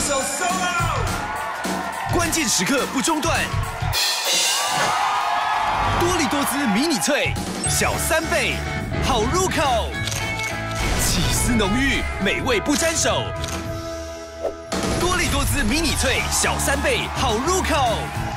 手 solo， 关键时刻不中断。多利多滋迷你脆，小3倍，好入口，起司浓郁，美味不沾手。多利多滋迷你脆，小3倍，好入口。